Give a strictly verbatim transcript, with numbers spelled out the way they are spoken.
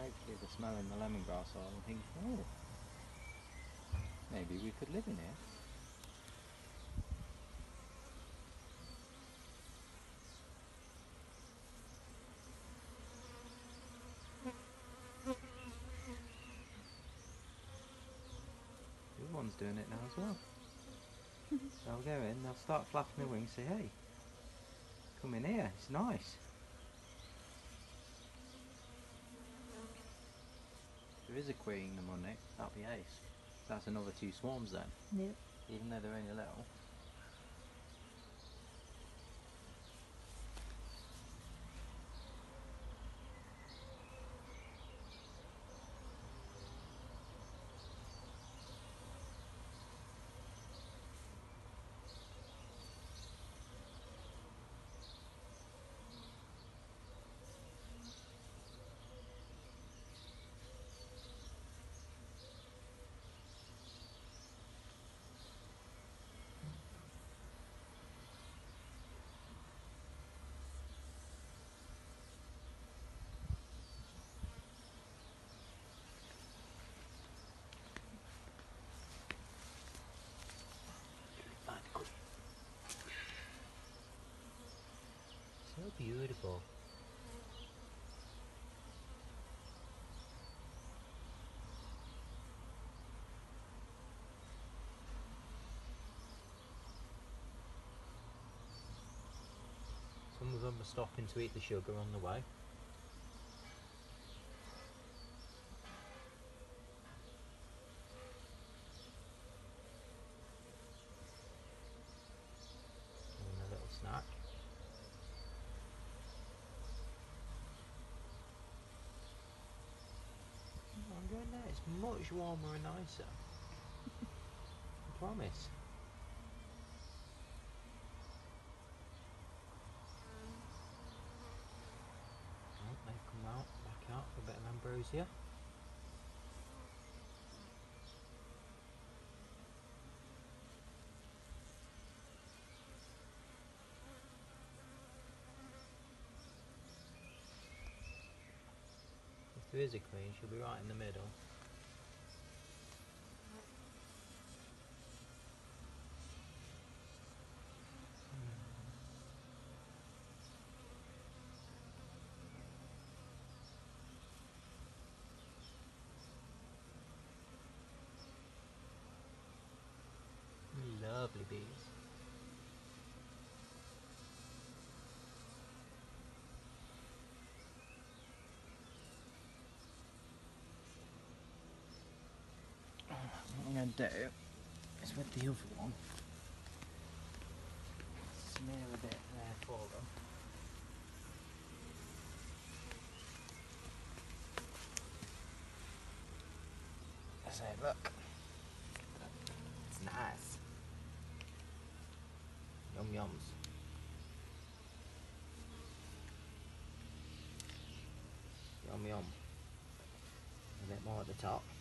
hopefully they're smelling the lemongrass oil and thinking, oh, maybe we could live in here. The other one's doing it now as well. They'll go in, they'll start flapping their wings, say, hey, come in here, it's nice. If there is a queen in Monday, that'll be ace. That's another two swarms then. Yep. Even though they're only little. So beautiful. Some of them are stopping to eat the sugar on the way. And a little snack. I'm going there, it's much warmer and nicer. I promise. Oh, they've come out, back out for a bit of ambrosia. If there is a queen, she'll be right in the middle. Lovely bees. What I'm going to do is with the other one, smear a bit there for them. I say, look, it's nice. Yum yums. Yum yum. A bit more at the top.